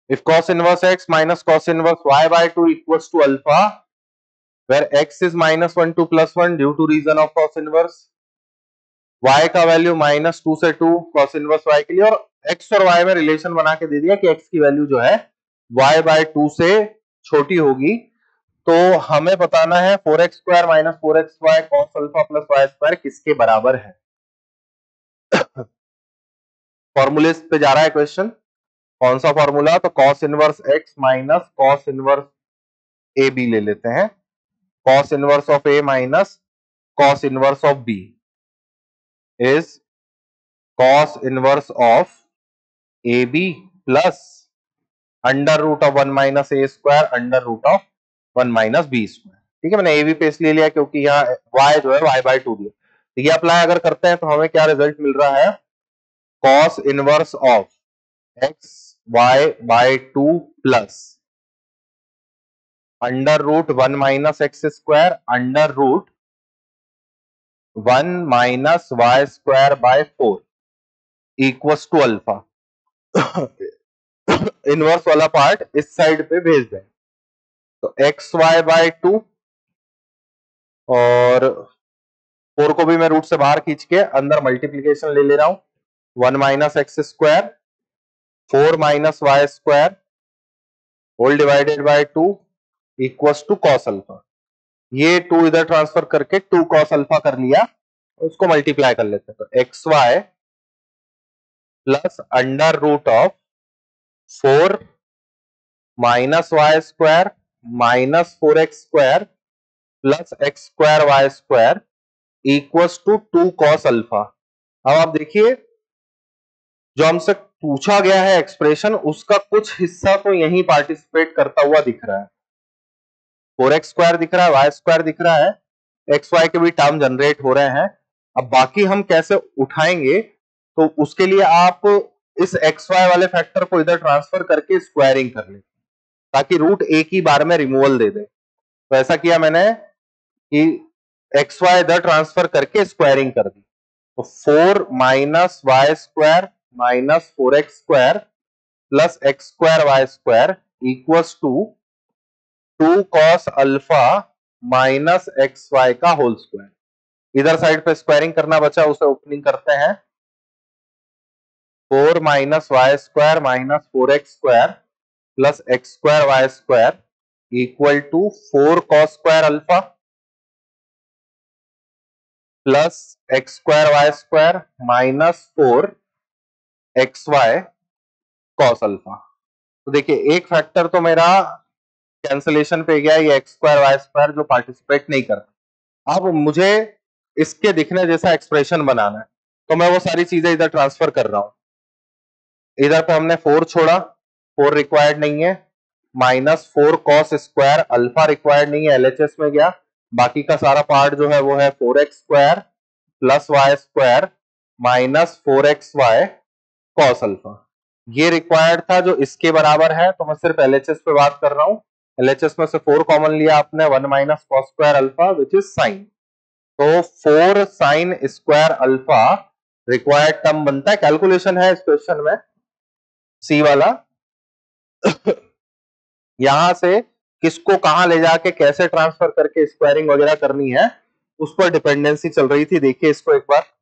If cos inverse x minus cos inverse y by 2 equals to alpha, where x is minus 1 to plus 1 due to reason of cos inverse, y का value minus 2 से 2 cos inverse y के लिए, और x और y में relation बना के दे दिया कि x की वैल्यू जो है y बाय 2 से छोटी होगी। तो हमें बताना है 4x square minus 4xy cos alpha plus y square किसके बराबर है। फॉर्मूले पे जा रहा है क्वेश्चन। कौन सा फॉर्मूला? तो cos inverse x minus cos inverse A B ले लेते हैं। cos inverse of a minus cos inverse of b is cos inverse of AB plus under root of 1 minus A square under root of 1 minus B square. ठीक है, मैंने A B पे इसलिए लिया क्योंकि यहाँ y जो है y बाय 2 दिया। तो ये अप्लाई अगर करते हैं तो हमें क्या रिजल्ट मिल रहा है? cos inverse of x y by 2 plus under root 1 minus X square under root 1 minus Y square by 4 equals to alpha. Inverse वाला पार्ट इस साइड पे भेज दें। तो एक्स वाई बाय 2 और 4 को भी मैं रूट से बाहर खींच के अंदर मल्टीप्लीकेशन ले रहा हूं। 1 minus X square 4 minus Y square whole divided by 2 equals to cos alpha. ये 2 इधर ट्रांसफर करके 2 कॉस अल्फा कर लिया, उसको मल्टीप्लाई कर लेते हैं। तो X Y plus under root of 4 minus Y square minus 4x square plus X square Y square equals to 2 cos alpha. अब आप देखिए, जो हमसे पूछा गया है एक्सप्रेशन, उसका कुछ हिस्सा तो यही पार्टिसिपेट करता हुआ दिख रहा है। 4x स्क्वायर दिख रहा है, वाई स्क्वायर दिख रहा है, एक्स वाई के भी टर्म जनरेट हो रहे हैं। अब बाकी हम कैसे उठाएंगे? तो उसके लिए आप इस एक्स वाई वाले फैक्टर को इधर ट्रांसफर करके स्क्वायरिंग कर लें, ताकि रूट एक ही बार में रिमूवल दे दे। तो ऐसा किया मैंने कि एक्स वाई इधर ट्रांसफर करके स्क्वायरिंग कर दी। तो 4 minus Y square minus 4x square plus X square Y square equals to 2 cos alpha minus X Y का होल स्क्वायर। इधर साइड पे स्क्वायरिंग करना बचा, उसे ओपनिंग करते हैं। 4 minus Y square minus 4x square plus X square Y square equal to 4 cos square alpha plus X square Y square minus 4 X Y cos alpha. तो देखिए, एक फैक्टर तो मेरा कैंसलेशन पे गया, ये एक्स स्क्वायर वाई स्क्वायर जो participate नहीं करता। अब मुझे इसके दिखने जैसा एक्सप्रेशन बनाना है, तो मैं वो सारी चीजें इधर ट्रांसफर कर रहा हूं। इधर पे हमने 4 छोड़ा, 4 रिक्वायर्ड नहीं है, minus 4 cos square alpha required नहीं है, एलएचएस में गया। बाकी का सारा पार्ट जो है वो है 4x square plus Y square minus 4x Y cos alpha. ये रिक्वायर्ड था जो इसके बराबर है, तो मैं सिर्फ एलएचएस पे बात कर रहा हूं। एलएचएस में से 4 कॉमन लिया आपने, 1 minus cos square alpha which is sine. तो 4 sine square alpha required term बनता है। कैलकुलेशन है इस क्वेश्चन में सी वाला। यहां से किसको कहां ले जाके कैसे ट्रांसफर करके स्क्वायरिंग वगैरह करनी है, उस पर डिपेंडेंसी चल रही थी। देखिए इसको एक बार,